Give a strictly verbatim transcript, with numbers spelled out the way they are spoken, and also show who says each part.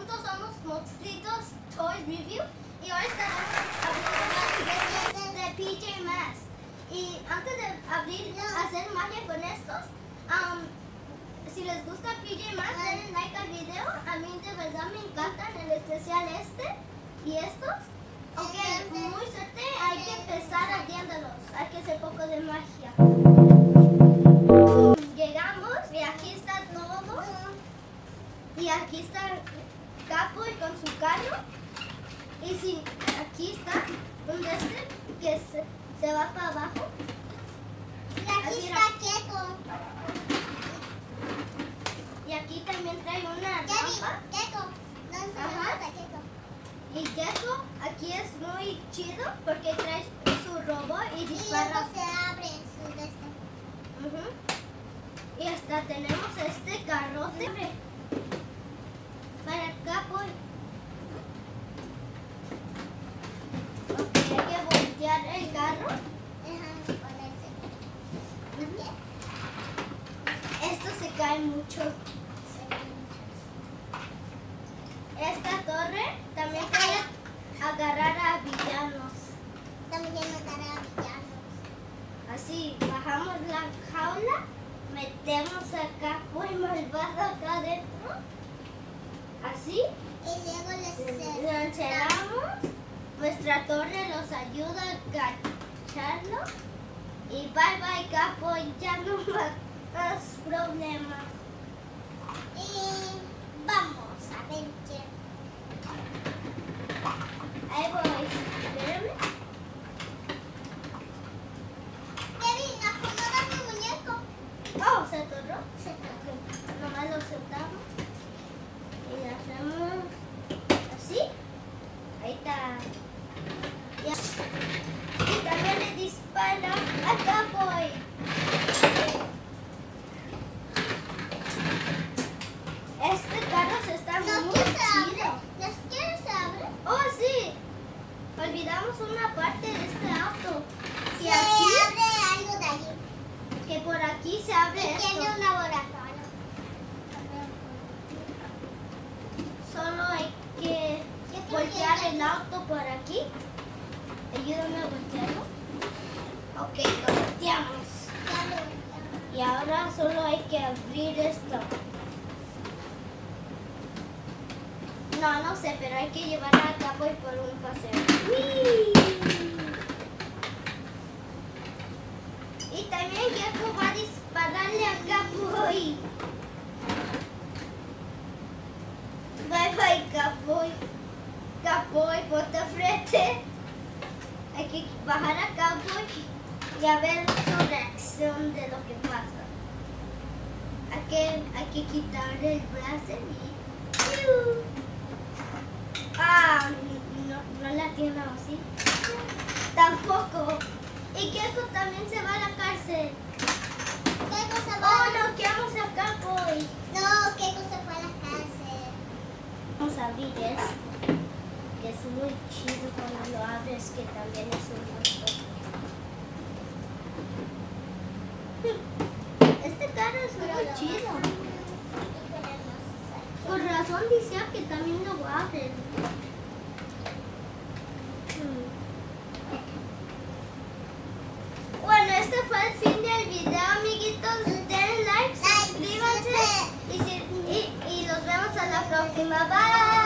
Speaker 1: juntos somos Monstruitos Toys Review y hoy estaremos hablando de P J Masks. Y antes de abrir, hacer magia con estos, um, si les gusta P J Masks, denle like al video. A mí de verdad me encantan, en especial este y estos. Ok, muy suerte, hay que empezar abriéndolos. Hay que hacer poco de magia. Llegamos y aquí está todo. Y aquí está Catboy con su carro. Y si aquí está un este que se, se va para abajo.
Speaker 2: Y aquí
Speaker 1: Así
Speaker 2: está Keiko.
Speaker 1: Y aquí también trae una rampa.
Speaker 2: Keiko. ¿Dónde
Speaker 1: Ajá.
Speaker 2: está Keiko?
Speaker 1: Y Gecko aquí es muy chido porque trae su robot y
Speaker 2: Y
Speaker 1: dispara.
Speaker 2: luego se abre su de este.
Speaker 1: Uh-huh. Y hasta tenemos este carrote para el Catboy. Ok, hay que voltear el carro.
Speaker 2: Déjame ponerse. ¿Qué?
Speaker 1: Esto se cae mucho. Esta torre también puede agarrar a villanos.
Speaker 2: También matará a villanos.
Speaker 1: Así, bajamos la jaula, metemos a Catboy malvado acá adentro. Así,
Speaker 2: Y luego les
Speaker 1: lo encerramos. Nuestra torre los ayuda a cacharlo. Y bye bye Catboy, ya no más problemas.
Speaker 2: Y vamos a ver qué.
Speaker 1: Ahí voy, espérame.
Speaker 2: Kevin, acomoda mi muñeco.
Speaker 1: Oh, se atoró.
Speaker 2: Se tocó.
Speaker 1: Nomás lo sentamos y le hacemos así. Ahí está. Y, y también le dispara a Catboy. Este carro se está
Speaker 2: ¿No
Speaker 1: muy
Speaker 2: quieres se abre?
Speaker 1: chido.
Speaker 2: ¿Los quieres se abre?
Speaker 1: Oh, sí. Olvidamos una parte de este auto.
Speaker 2: Se
Speaker 1: Y aquí,
Speaker 2: abre algo de allí.
Speaker 1: que por aquí se abre
Speaker 2: Y
Speaker 1: esto.
Speaker 2: tiene un laboratorio.
Speaker 1: Solo hay que voltear el auto por aquí. Ayúdame a voltearlo. Ok, lo volteamos.
Speaker 2: Ya lo
Speaker 1: Y ahora solo hay que abrir esto. No, no sé, pero hay que llevar a Catboy por un paseo. ¡Wii! Y también Gecko va a dispararle a Catboy. Bye bye Catboy. Catboy, ponte frente. Hay que bajar a Catboy y a ver su reacción de lo que pasa. Hay que, hay que quitarle el brazo y... ¡Piu! Ah, no, no la tiene así. Tampoco. Y Gecko también se va a la cárcel.
Speaker 2: Keiko se
Speaker 1: Oh,
Speaker 2: va.
Speaker 1: no, quedamos a Catboy.
Speaker 2: No, Keiko se fue a la cárcel.
Speaker 1: Vamos a abrir esto. Que es muy chido cuando lo abres, que también es un monstruo. Este carro es muy chido. Por razón dice que también lo abren. Hmm. Bueno, este fue el fin del video, amiguitos. Den like, suscríbanse y, si- y, y nos vemos a la próxima. Bye.